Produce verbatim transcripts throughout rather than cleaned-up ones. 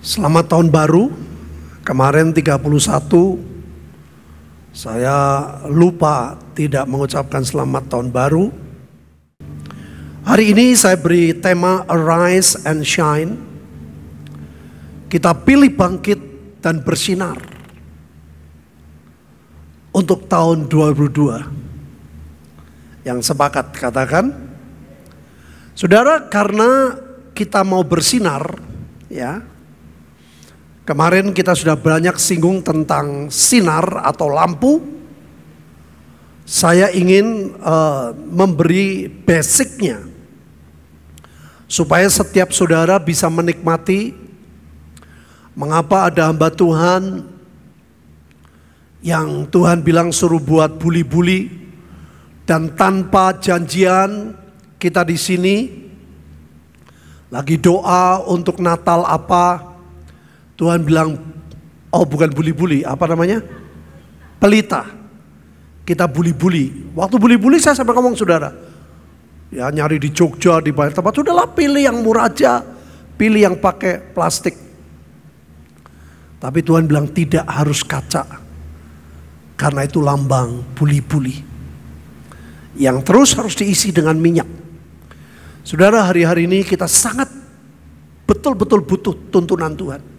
Selamat tahun baru. Kemarin tiga puluh satu saya lupa tidak mengucapkan selamat tahun baru. Hari ini saya beri tema Arise and Shine. Kita pilih bangkit dan bersinar untuk tahun dua ribu dua. Yang sepakat katakan, saudara, karena kita mau bersinar, ya. Kemarin kita sudah banyak singgung tentang sinar atau lampu. Saya ingin uh, memberi basicnya supaya setiap saudara bisa menikmati mengapa ada hamba Tuhan yang Tuhan bilang suruh buat buli-buli, dan tanpa janjian kita di sini lagi doa untuk Natal apa. Tuhan bilang, oh bukan buli-buli, apa namanya? Pelita. Kita buli-buli. Waktu buli-buli saya sampai ngomong, saudara, ya nyari di Jogja, di banyak tempat, sudahlah pilih yang murah aja, pilih yang pakai plastik. Tapi Tuhan bilang tidak harus kaca, karena itu lambang buli-buli yang terus harus diisi dengan minyak. Saudara, hari-hari ini kita sangat betul-betul butuh tuntunan Tuhan.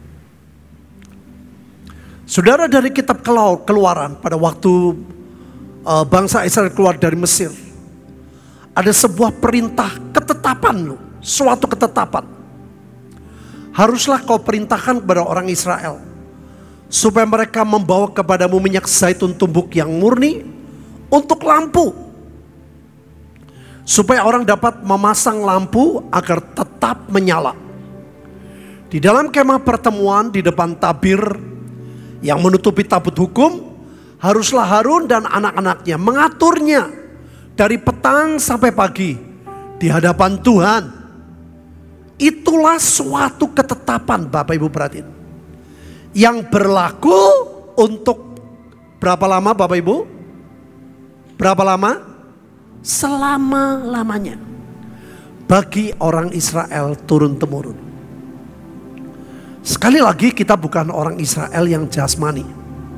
Saudara, dari kitab Keluaran pada waktu uh, bangsa Israel keluar dari Mesir, ada sebuah perintah ketetapan loh, suatu ketetapan. Haruslah kau perintahkan kepada orang Israel supaya mereka membawa kepadamu minyak zaitun tumbuk yang murni untuk lampu, supaya orang dapat memasang lampu agar tetap menyala. Di dalam kemah pertemuan di depan tabir yang menutupi tabut hukum, haruslah Harun dan anak-anaknya mengaturnya dari petang sampai pagi di hadapan Tuhan. Itulah suatu ketetapan, Bapak Ibu perhatiin, yang berlaku untuk berapa lama, Bapak Ibu? Berapa lama? Selama-lamanya bagi orang Israel turun-temurun. Sekali lagi, kita bukan orang Israel yang jasmani.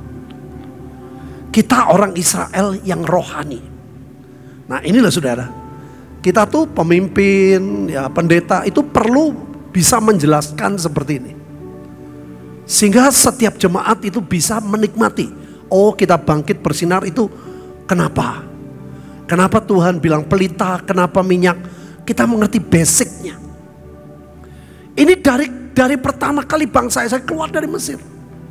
Kita orang Israel yang rohani. Nah inilah saudara, kita tuh pemimpin, ya pendeta itu perlu bisa menjelaskan seperti ini. Sehingga setiap jemaat itu bisa menikmati. Oh, kita bangkit bersinar itu kenapa? Kenapa Tuhan bilang pelita, kenapa minyak? Kita mengerti basicnya. Ini dari dari pertama kali bangsa Israel keluar dari Mesir.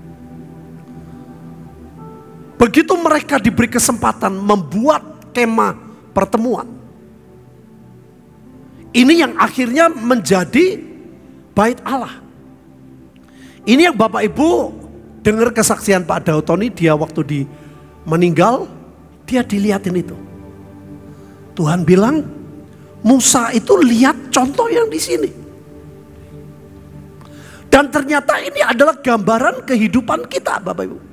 Begitu mereka diberi kesempatan membuat kemah pertemuan, ini yang akhirnya menjadi bait Allah. Ini yang Bapak Ibu dengar kesaksian Pak Dautoni, dia waktu di meninggal, dia dilihatin itu. Tuhan bilang, Musa itu lihat contoh yang di sini. Dan ternyata ini adalah gambaran kehidupan kita, Bapak Ibu.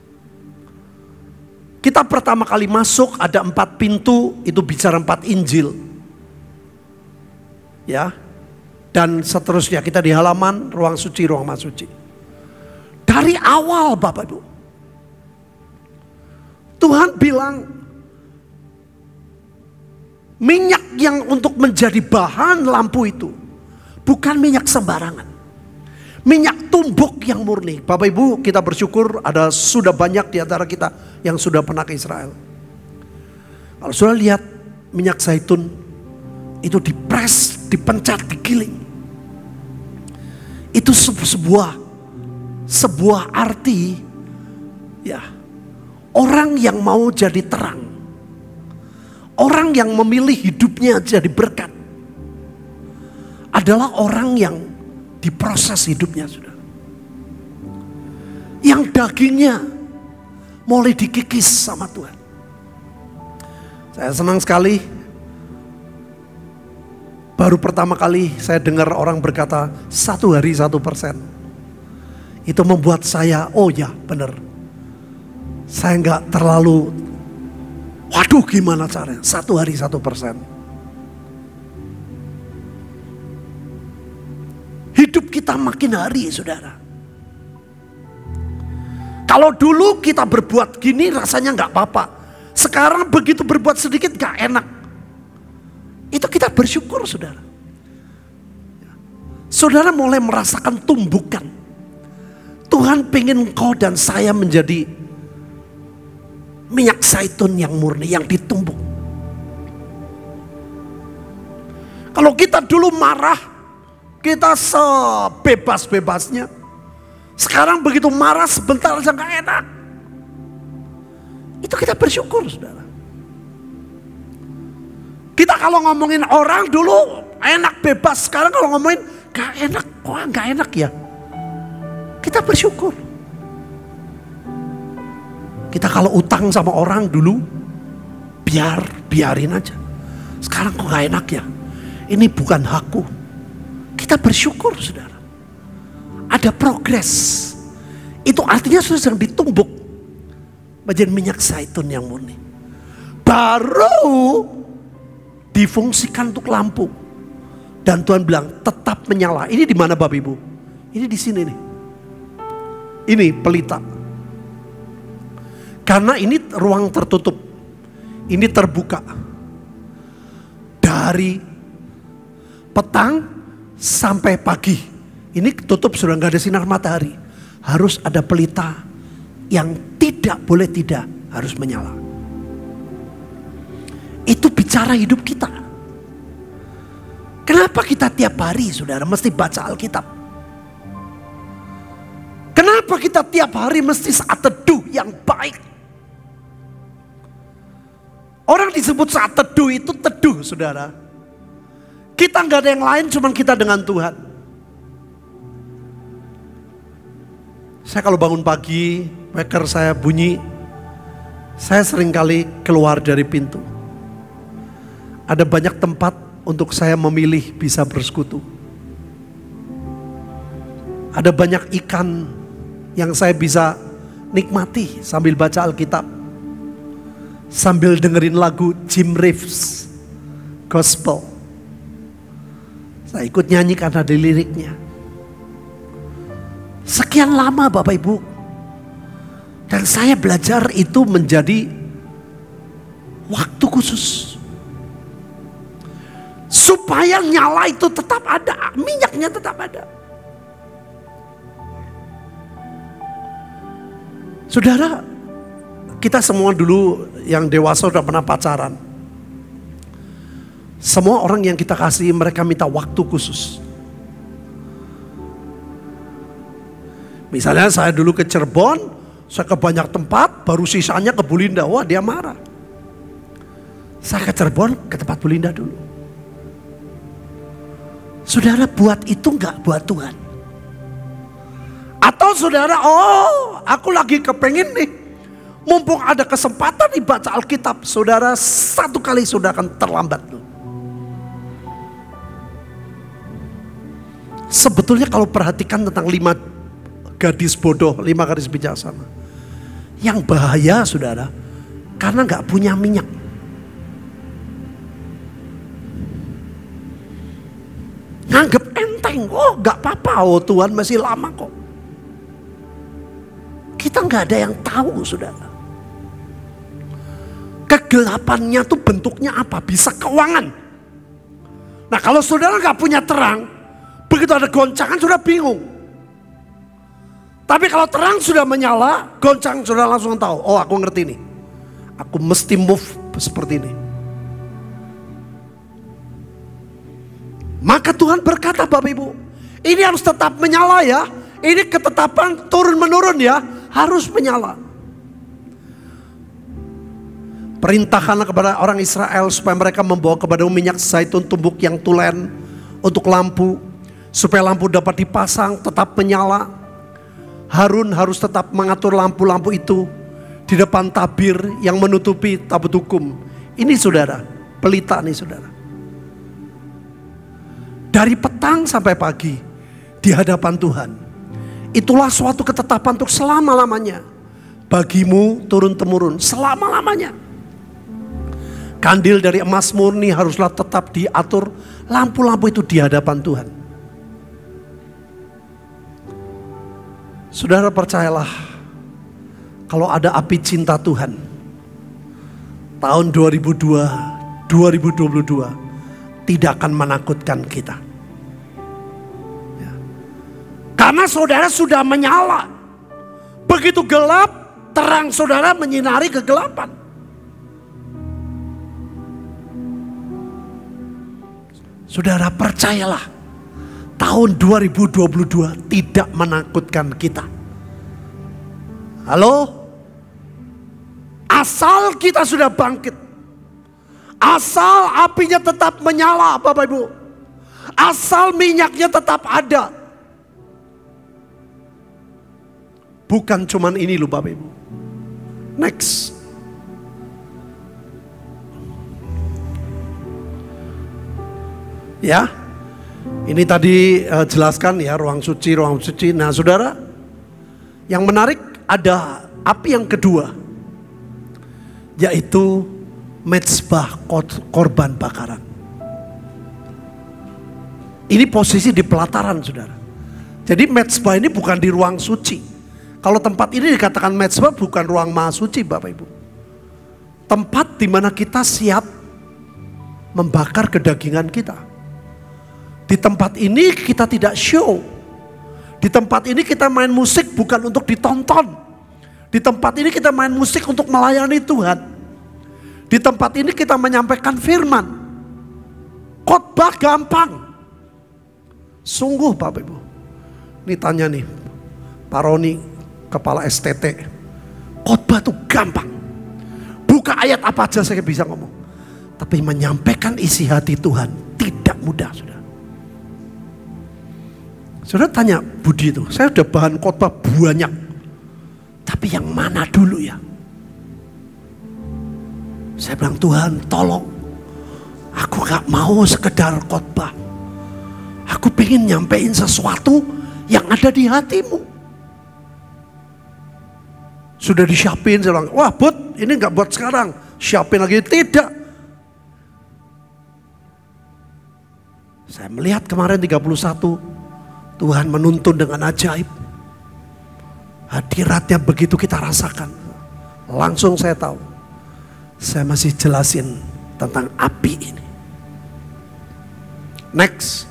Kita pertama kali masuk ada empat pintu, itu bicara empat Injil. Ya. Dan seterusnya kita di halaman ruang suci, ruang maha suci. Dari awal, Bapak Ibu, Tuhan bilang minyak yang untuk menjadi bahan lampu itu bukan minyak sembarangan. Minyak tumbuk yang murni. Bapak Ibu, kita bersyukur ada sudah banyak di antara kita yang sudah pernah ke Israel. Kalau sudah lihat minyak zaitun itu dipres, dipencet, digiling. Itu sebuah sebuah arti, ya, orang yang mau jadi terang. Orang yang memilih hidupnya jadi berkat adalah orang yang diproses hidupnya, sudah. Yang dagingnya mulai dikikis sama Tuhan. Saya senang sekali. Baru pertama kali saya dengar orang berkata satu hari satu persen. Itu membuat saya, oh ya benar. Saya nggak terlalu, waduh gimana caranya, satu hari satu persen. kita makin hari, saudara. Kalau dulu kita berbuat gini rasanya nggak apa-apa. Sekarang begitu berbuat sedikit nggak enak. Itu kita bersyukur, saudara. Saudara mulai merasakan tumbukan. Tuhan pengen engkau dan saya menjadi minyak zaitun yang murni, yang ditumbuk. Kalau kita dulu marah, kita sebebas-bebasnya. Sekarang begitu marah sebentar aja gak enak. Itu kita bersyukur, saudara. Kita kalau ngomongin orang dulu enak bebas, sekarang kalau ngomongin gak enak, wah gak enak ya. Kita bersyukur. Kita kalau utang sama orang dulu, biar, biarin aja. Sekarang kok gak enak ya. Ini bukan hakku. Kita bersyukur, saudara. Ada progres. Itu artinya sudah sedang ditumbuk menjadi minyak zaitun yang murni. Baru difungsikan untuk lampu. Dan Tuhan bilang tetap menyala. Ini di mana Bapak Ibu? Ini di sini nih. Ini pelita. Karena ini ruang tertutup. Ini terbuka. Dari petang sampai pagi. Ini tutup, sudah nggak ada sinar matahari. Harus ada pelita yang tidak boleh tidak harus menyala. Itu bicara hidup kita. Kenapa kita tiap hari, saudara, mesti baca Alkitab? Kenapa kita tiap hari mesti saat teduh yang baik? Orang disebut saat teduh itu teduh, saudara. Kita nggak ada yang lain, cuman kita dengan Tuhan. Saya kalau bangun pagi, wecker saya bunyi, saya seringkali keluar dari pintu. Ada banyak tempat untuk saya memilih bisa bersekutu. Ada banyak ikan yang saya bisa nikmati sambil baca Alkitab. Sambil dengerin lagu Jim Reeves Gospel. Saya ikut nyanyi karena ada liriknya. Sekian lama Bapak Ibu. Dan saya belajar itu menjadi waktu khusus. Supaya nyala itu tetap ada. Minyaknya tetap ada. Saudara, kita semua dulu yang dewasa udah pernah pacaran. Semua orang yang kita kasih mereka minta waktu khusus. Misalnya saya dulu ke Cirebon, saya ke banyak tempat, baru sisanya ke Bulinda. Wah, dia marah. Saya ke Cirebon, ke tempat Bulinda dulu. Saudara, buat itu enggak buat Tuhan. Atau saudara, oh aku lagi kepengen nih, mumpung ada kesempatan dibaca Alkitab. Saudara, satu kali sudah akan terlambat loh. Sebetulnya kalau perhatikan tentang lima gadis bodoh, lima gadis bijaksana. Yang bahaya, saudara, karena gak punya minyak. Nganggep enteng, oh gak apa-apa, oh Tuhan masih lama kok. Kita gak ada yang tahu, saudara. Kegelapannya tuh bentuknya apa? Bisa keuangan. Nah kalau saudara gak punya terang, begitu ada goncangan sudah bingung. Tapi kalau terang sudah menyala, goncang sudah langsung tahu. Oh aku ngerti nih. Aku mesti move seperti ini. Maka Tuhan berkata Bapak Ibu, ini harus tetap menyala ya. Ini ketetapan turun menurun ya. Harus menyala. Perintahkanlah kepada orang Israel supaya mereka membawa kepada minyak zaitun tumbuk yang tulen untuk lampu. Supaya lampu dapat dipasang tetap menyala. Harun harus tetap mengatur lampu-lampu itu di depan tabir yang menutupi tabut hukum. Ini saudara, pelita nih saudara. Dari petang sampai pagi di hadapan Tuhan. Itulah suatu ketetapan untuk selama-lamanya. Bagimu turun-temurun selama-lamanya. Kandil dari emas murni haruslah tetap diatur. Lampu-lampu itu di hadapan Tuhan. Saudara percayalah, kalau ada api cinta Tuhan, tahun dua ribu dua, dua ribu dua puluh dua tidak akan menakutkan kita. Ya. Karena saudara sudah menyala. Begitu gelap, terang saudara menyinari kegelapan. Saudara percayalah, tahun dua ribu dua puluh dua tidak menakutkan kita. Halo? Asal kita sudah bangkit. Asal apinya tetap menyala, Bapak Ibu. Asal minyaknya tetap ada. Bukan cuman ini loh Bapak Ibu. Next. Ya. Ini tadi uh, jelaskan ya ruang suci, ruang suci. Nah saudara, yang menarik ada api yang kedua, yaitu mezbah korban bakaran. Ini posisi di pelataran saudara. Jadi mezbah ini bukan di ruang suci. Kalau tempat ini dikatakan mezbah bukan ruang maha suci Bapak Ibu. Tempat di mana kita siap membakar kedagingan kita. Di tempat ini kita tidak show. Di tempat ini kita main musik bukan untuk ditonton. Di tempat ini kita main musik untuk melayani Tuhan. Di tempat ini kita menyampaikan firman. Khotbah gampang. Sungguh Bapak Ibu. Ini tanya nih Pak Roni, kepala S T T. Khotbah itu gampang. Buka ayat apa aja saya bisa ngomong. Tapi menyampaikan isi hati Tuhan tidak mudah sudah. Saudara tanya Budi itu, saya udah bahan khotbah banyak. Tapi yang mana dulu ya? Saya bilang Tuhan tolong. Aku gak mau sekedar khotbah. Aku pengen nyampein sesuatu yang ada di hatimu. Sudah disiapin, saya bilang, wah Bud ini gak buat sekarang. Siapin lagi, tidak. Saya melihat kemarin tiga puluh satu. Tuhan menuntun dengan ajaib. Hadiratnya begitu kita rasakan. Langsung saya tahu. Saya masih jelasin tentang api ini. Next.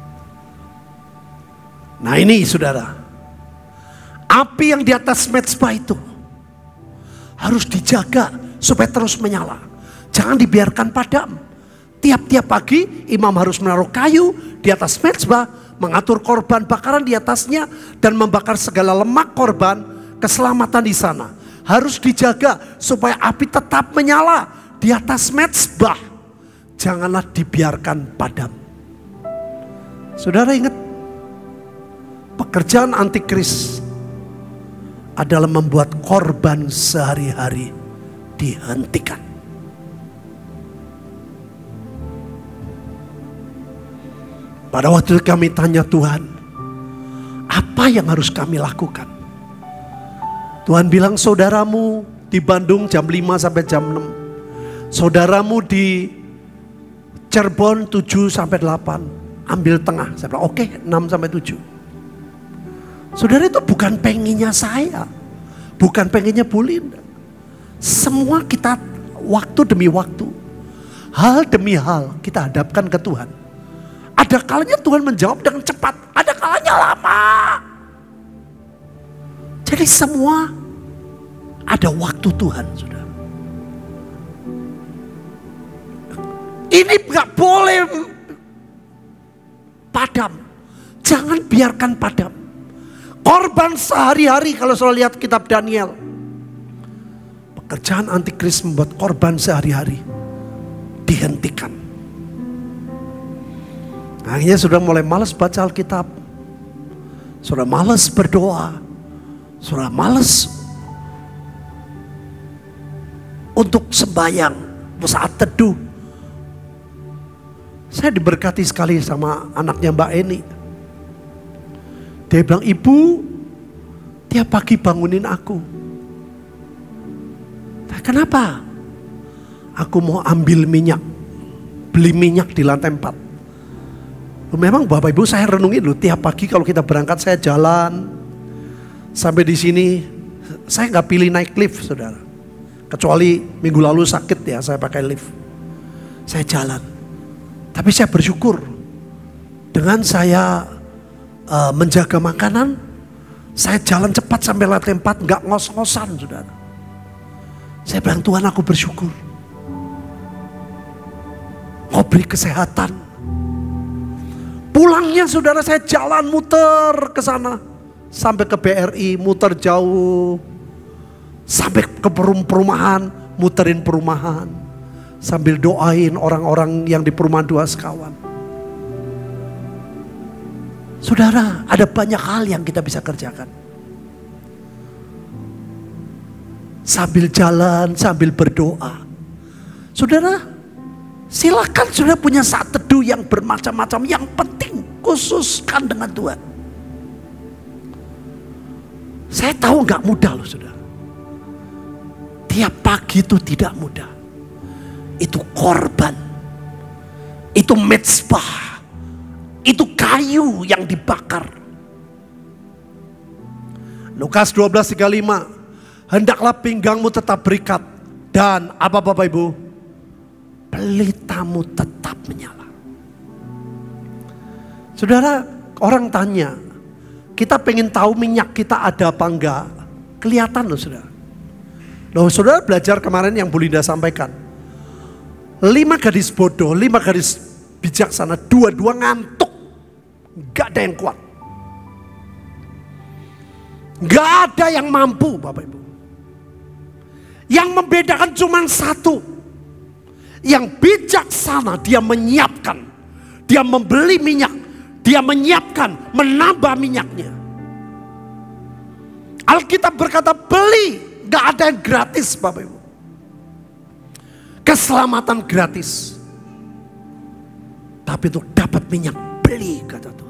Nah ini saudara. Api yang di atas mezbah itu harus dijaga supaya terus menyala. Jangan dibiarkan padam. Tiap-tiap pagi imam harus menaruh kayu di atas mezbah. Mengatur korban bakaran di atasnya dan membakar segala lemak korban, keselamatan di sana. Harus dijaga supaya api tetap menyala di atas mezbah. Janganlah dibiarkan padam. Saudara ingat, pekerjaan antikris adalah membuat korban sehari-hari dihentikan. Pada waktu kami tanya Tuhan, apa yang harus kami lakukan? Tuhan bilang saudaramu di Bandung jam lima sampai jam enam. Saudaramu di Cirebon tujuh sampai delapan. Ambil tengah. Saya bilang oke okay, enam sampai tujuh. Saudara itu bukan pengennya saya. Bukan pengennya Bu Linda. Semua kita waktu demi waktu. Hal demi hal kita hadapkan ke Tuhan. Ada kalanya Tuhan menjawab dengan cepat, ada kalanya lama. Jadi semua ada waktu Tuhan, saudara. Ini gak boleh padam. Jangan biarkan padam. Korban sehari-hari, kalau selalu lihat kitab Daniel. Pekerjaan antikris membuat korban sehari-hari dihentikan. Akhirnya sudah mulai malas baca Alkitab. Sudah malas berdoa. Sudah malas untuk sembahyang saat teduh. Saya diberkati sekali sama anaknya Mbak Eni. Dia bilang, ibu tiap pagi bangunin aku. Nah, kenapa? Aku mau ambil minyak. Beli minyak di lantai empat. Memang Bapak Ibu saya renungin loh, tiap pagi kalau kita berangkat saya jalan. Sampai di sini saya nggak pilih naik lift, saudara. Kecuali minggu lalu sakit ya, saya pakai lift. Saya jalan. Tapi saya bersyukur dengan saya uh, menjaga makanan, saya jalan cepat sampai lantai empat, nggak ngos-ngosan, saudara. Saya bilang, Tuhan, aku bersyukur. Kau beri kesehatan. Pulangnya saudara, saya jalan muter ke sana. Sampai ke B R I, muter jauh. Sampai ke perumahan, muterin perumahan. Sambil doain orang-orang yang di perumahan Dua Sekawan. Saudara, ada banyak hal yang kita bisa kerjakan. Sambil jalan, sambil berdoa. Saudara, silakan saudara punya saat teduh yang bermacam-macam. Yang penting khususkan dengan Tuhan. Saya tahu gak mudah loh saudara. Tiap pagi itu tidak mudah. Itu korban. Itu mezbah. Itu kayu yang dibakar. Lukas dua belas tiga puluh lima. Hendaklah pinggangmu tetap berikat. Dan apa Bapak Ibu? Pelitamu tetap menyala. Saudara, orang tanya, kita pengen tahu minyak kita ada apa enggak? Kelihatan loh saudara. Loh saudara belajar kemarin yang Bu Linda sampaikan. Lima gadis bodoh, lima gadis bijaksana, dua-dua ngantuk. Gak ada yang kuat. Gak ada yang mampu Bapak Ibu. Yang membedakan cuma satu. Yang bijaksana dia menyiapkan. Dia membeli minyak. Dia menyiapkan, menambah minyaknya. Alkitab berkata beli. Gak ada yang gratis Bapak Ibu. Keselamatan gratis. Tapi untuk dapat minyak beli kata Tuhan.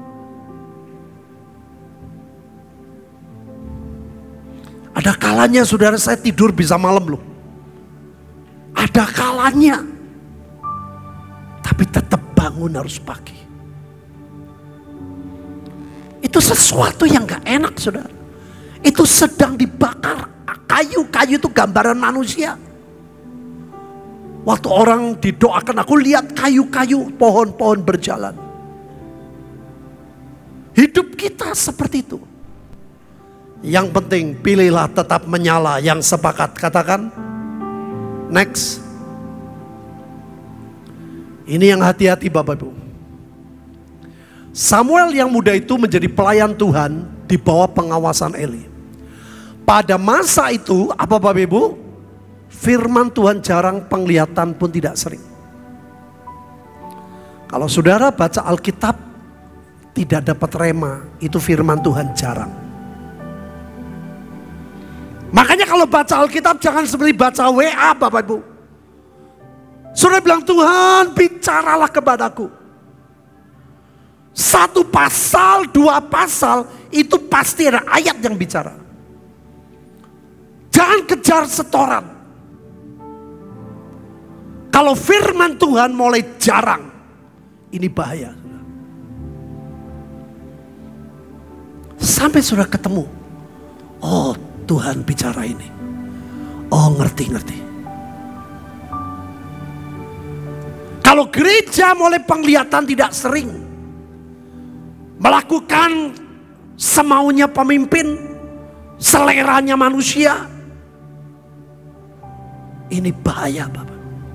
Ada kalanya saudara saya tidur bisa malam loh. Ada kalanya. Tapi tetap bangun harus pagi. Itu sesuatu yang gak enak saudara. Itu sedang dibakar. Kayu-kayu itu gambaran manusia. Waktu orang didoakan aku lihat kayu-kayu pohon-pohon berjalan. Hidup kita seperti itu. Yang penting pilihlah tetap menyala, yang sepakat katakan. Next. Ini yang hati-hati Bapak Ibu. Samuel yang muda itu menjadi pelayan Tuhan di bawah pengawasan Eli. Pada masa itu apa Bapak Ibu? Firman Tuhan jarang, penglihatan pun tidak sering. Kalau saudara baca Alkitab tidak dapat rema, itu firman Tuhan jarang. Makanya kalau baca Alkitab jangan seperti baca W A Bapak Ibu. Saudara bilang, Tuhan bicaralah kepadaku. Satu pasal, dua pasal, itu pasti ada ayat yang bicara. Jangan kejar setoran. Kalau firman Tuhan mulai jarang, ini bahaya. Sampai sudah ketemu, oh Tuhan bicara ini. Oh ngerti-ngerti. Kalau gereja mulai penglihatan tidak sering, melakukan semaunya pemimpin, seleranya manusia, ini bahaya Bapak.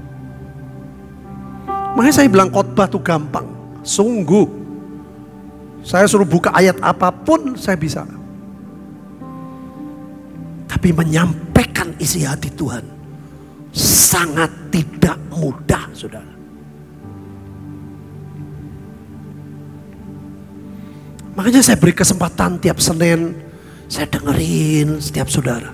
Makanya saya bilang khotbah itu gampang. Sungguh. Saya suruh buka ayat apapun saya bisa. Tapi menyampaikan isi hati Tuhan sangat tidak mudah saudara. Makanya saya beri kesempatan tiap Senin. Saya dengerin setiap saudara.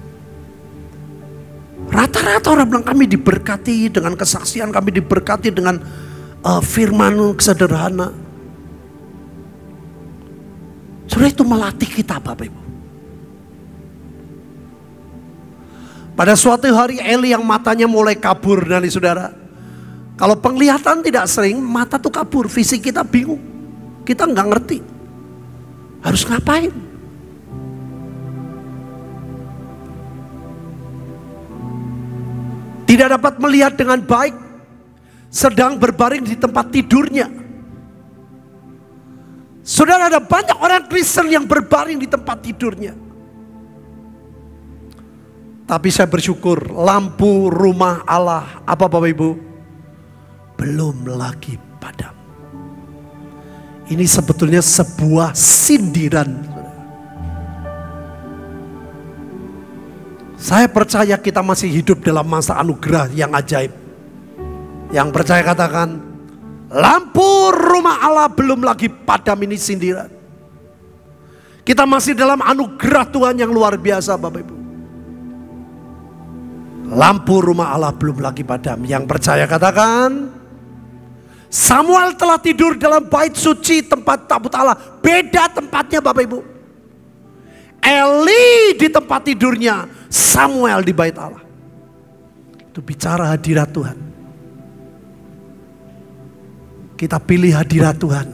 Rata-rata orang bilang kami diberkati dengan kesaksian, kami diberkati dengan uh, firman sederhana. Saudara, itu melatih kita Bapak Ibu. Pada suatu hari Eli yang matanya mulai kabur dari saudara. Kalau penglihatan tidak sering, mata tuh kabur, fisik kita bingung. Kita nggak ngerti harus ngapain. tidak dapat melihat dengan baik, sedang berbaring di tempat tidurnya. Saudara, ada banyak orang Kristen yang berbaring di tempat tidurnya. Tapi saya bersyukur lampu rumah Allah, apa Bapak Ibu? Belum lagi padam. Ini sebetulnya sebuah sindiran. Saya percaya kita masih hidup dalam masa anugerah yang ajaib. Yang percaya katakan, lampu rumah Allah belum lagi padam, ini sindiran. Kita masih dalam anugerah Tuhan yang luar biasa Bapak Ibu. Lampu rumah Allah belum lagi padam. Yang percaya katakan, Samuel telah tidur dalam bait suci tempat tabut Allah. Beda tempatnya Bapak Ibu. Eli di tempat tidurnya, Samuel di bait Allah. Itu bicara hadirat Tuhan. Kita pilih hadirat Tuhan.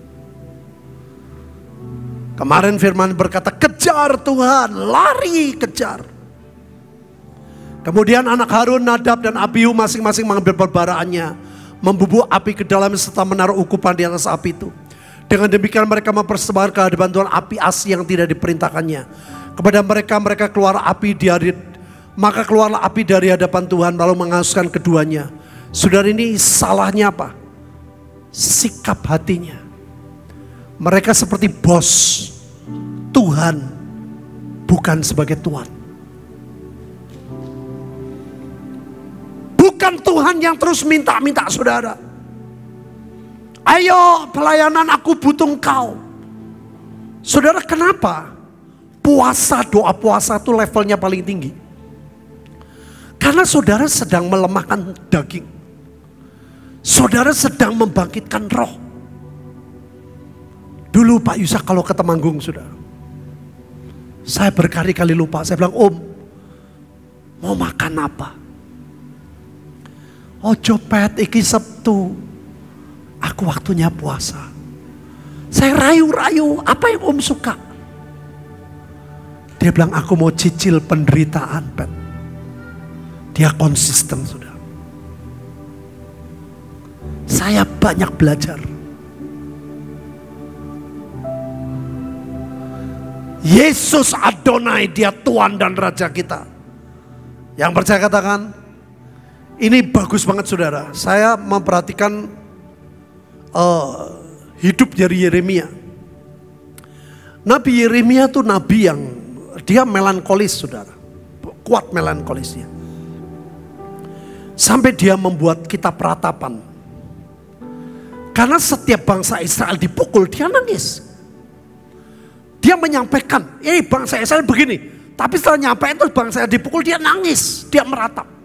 Kemarin firman berkata, kejar Tuhan, lari kejar. Kemudian anak Harun, Nadab dan Abihu masing-masing mengambil perbaraannya, membubuk api ke dalam serta menaruh ukupan di atas api itu. Dengan demikian mereka mempersembahkan ke hadapan Tuhan api asi yang tidak diperintahkannya. Kepada mereka mereka keluar api dari, maka keluarlah api dari hadapan Tuhan lalu menghanguskan keduanya. Saudara, ini salahnya apa? Sikap hatinya. Mereka seperti bos Tuhan, bukan sebagai Tuhan. Bukan Tuhan yang terus minta-minta saudara. Ayo pelayanan, aku butuh engkau. Saudara, kenapa puasa, doa puasa itu levelnya paling tinggi? Karena saudara sedang melemahkan daging. Saudara sedang membangkitkan roh. Dulu Pak Yusak kalau ke Temanggung saudara, saya berkali-kali lupa. Saya bilang, Om, mau makan apa? Ojo pet iki Sabtu, aku waktunya puasa. Saya rayu-rayu, apa yang Om suka? Dia bilang, aku mau cicil penderitaan pet. Dia konsisten sudah. Saya banyak belajar. Yesus Adonai, dia Tuhan dan Raja kita. Yang percaya katakan, ini bagus banget saudara. Saya memperhatikan uh, hidup dari Yeremia. Nabi Yeremia itu nabi yang dia melankolis saudara. Kuat melankolisnya. Sampai dia membuat kitab ratapan. Karena setiap bangsa Israel dipukul, dia nangis. Dia menyampaikan, eh bangsa Israel begini. Tapi setelah nyampe itu bangsa Israel dipukul, dia nangis. Dia meratap.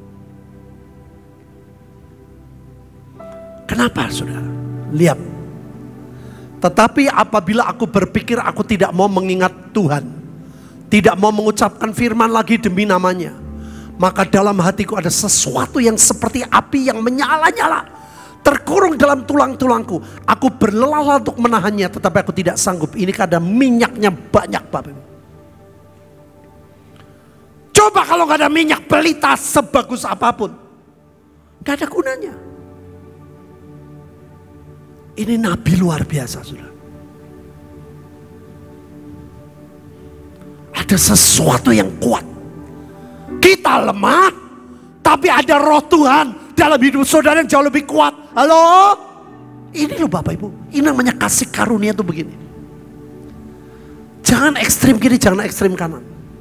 Kenapa saudara? Lihat. Tetapi apabila aku berpikir aku tidak mau mengingat Tuhan, tidak mau mengucapkan firman lagi demi namanya, maka dalam hatiku ada sesuatu yang seperti api yang menyala-nyala, terkurung dalam tulang-tulangku. Aku berlelah untuk menahannya, tetapi aku tidak sanggup. Ini karena minyaknya banyak Bapak Ibu. Coba kalau gak ada minyak pelita sebagus apapun, gak ada gunanya. Ini nabi luar biasa sudah. Ada sesuatu yang kuat. Kita lemah, tapi ada roh Tuhan dalam hidup saudara yang jauh lebih kuat. Halo? Ini loh Bapak Ibu. Ini namanya kasih karunia tuh begini. Jangan ekstrim kiri, jangan ekstrim kanan.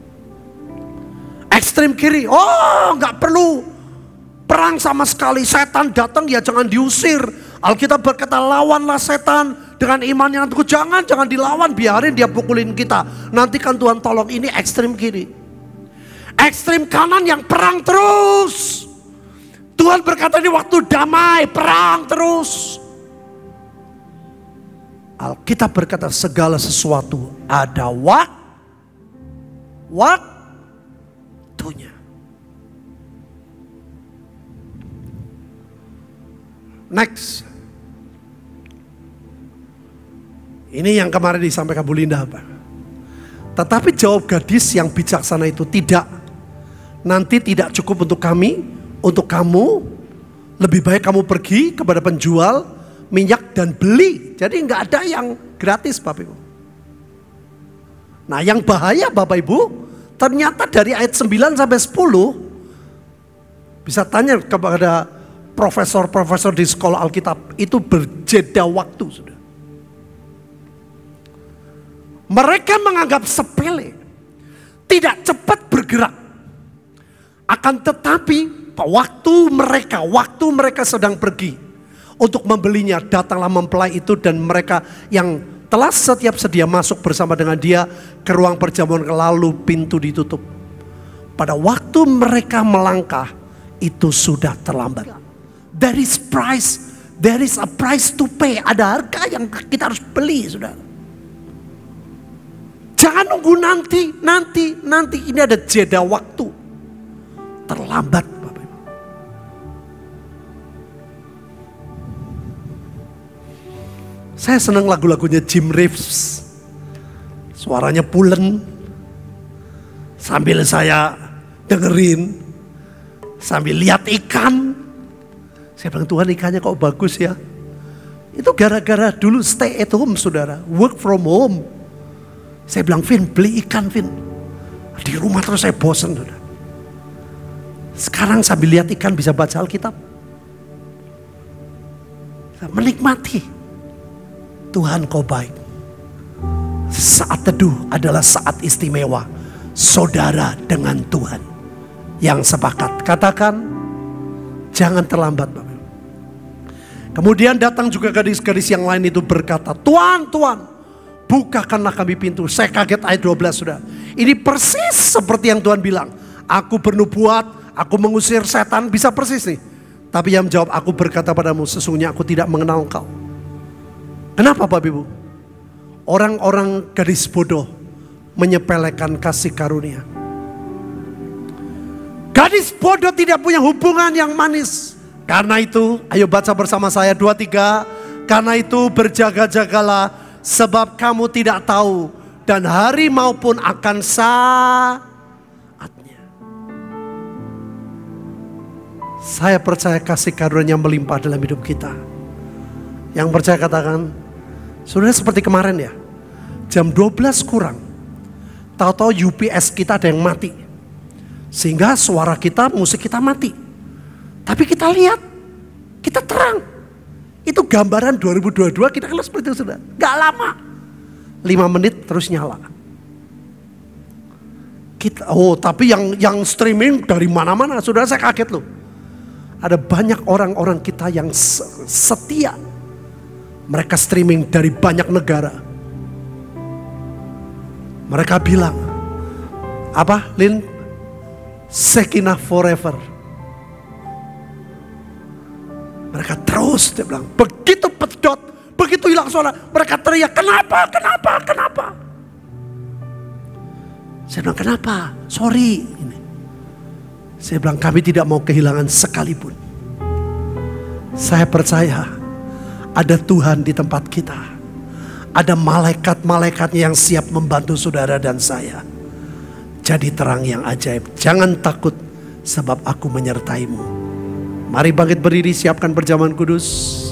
Ekstrim kiri, oh nggak perlu perang sama sekali. Setan datang ya jangan diusir. Alkitab berkata lawanlah setan dengan iman yang teguh. Jangan, jangan dilawan, biarin dia pukulin kita. Nanti kan Tuhan tolong. Ini ekstrim kiri. Ekstrim kanan yang perang terus. Tuhan berkata ini waktu damai, perang terus. Alkitab berkata segala sesuatu ada wak, waktunya. Next. Ini yang kemarin disampaikan Bu Linda apa? Tetapi jawab gadis yang bijaksana itu, tidak. Nanti tidak cukup untuk kami untuk kamu, lebih baik kamu pergi kepada penjual minyak dan beli. Jadi nggak ada yang gratis Bapak Ibu. Nah yang bahaya Bapak Ibu, ternyata dari ayat sembilan sampai sepuluh, bisa tanya kepada profesor-profesor di sekolah Alkitab, itu berjeda waktu sudah. Mereka menganggap sepele, tidak cepat bergerak. Akan tetapi waktu mereka, waktu mereka sedang pergi untuk membelinya, datanglah mempelai itu dan mereka yang telah setiap sedia masuk bersama dengan dia ke ruang perjamuan, lalu pintu ditutup. Pada waktu mereka melangkah, itu sudah terlambat. There is price, there is a price to pay. Ada harga yang kita harus beli, saudara. Jangan nunggu nanti, nanti, nanti. Ini ada jeda waktu. Terlambat, Bapak Ibu. Saya senang lagu-lagunya Jim Reeves. Suaranya pulen. Sambil saya dengerin, sambil lihat ikan. Saya bilang, Tuhan ikannya kok bagus ya. Itu gara-gara dulu stay at home saudara. Work from home. Saya bilang, Vin beli ikan Vin. Di rumah terus saya bosan saudara. Sekarang sambil lihat ikan bisa baca Alkitab. Menikmati. Tuhan kau baik. Saat teduh adalah saat istimewa. Saudara dengan Tuhan. Yang sepakat. Katakan, jangan terlambat Bapak. Kemudian datang juga gadis-gadis yang lain itu berkata, Tuhan, Tuhan, bukakanlah kami pintu. Saya kaget ayat dua belas sudah. Ini persis seperti yang Tuhan bilang. Aku bernubuat, aku mengusir setan, bisa persis nih. Tapi yang menjawab, aku berkata padamu, sesungguhnya aku tidak mengenal engkau. Kenapa Bapak Ibu? Orang-orang gadis bodoh menyepelekan kasih karunia. Gadis bodoh tidak punya hubungan yang manis. Karena itu, ayo baca bersama saya dua tiga. Karena itu berjaga-jagalah, sebab kamu tidak tahu dan hari maupun akan saatnya. Saya percaya kasih karunia melimpah dalam hidup kita. Yang percaya katakan, sudah seperti kemarin ya, jam dua belas kurang, tahu-tahu U P S kita ada yang mati. Sehingga suara kita, musik kita mati. Tapi kita lihat, kita terang. Itu gambaran dua ribu dua puluh dua kita kelas seperti itu sudah. Gak lama, lima menit terus nyala. Kita, oh tapi yang yang streaming dari mana-mana, saudara saya kaget loh. Ada banyak orang-orang kita yang setia. Mereka streaming dari banyak negara. Mereka bilang, apa Lin? Shekinah forever. Mereka terus, dia bilang, begitu pedot, begitu hilang suara, mereka teriak, kenapa, kenapa, kenapa? Saya bilang, kenapa? Sorry. Ini. Saya bilang, kami tidak mau kehilangan sekalipun. Saya percaya ada Tuhan di tempat kita. Ada malaikat-malaikatnya yang siap membantu saudara dan saya. Jadi terang yang ajaib. Jangan takut sebab aku menyertaimu. Mari bangkit berdiri, siapkan perjamuan kudus.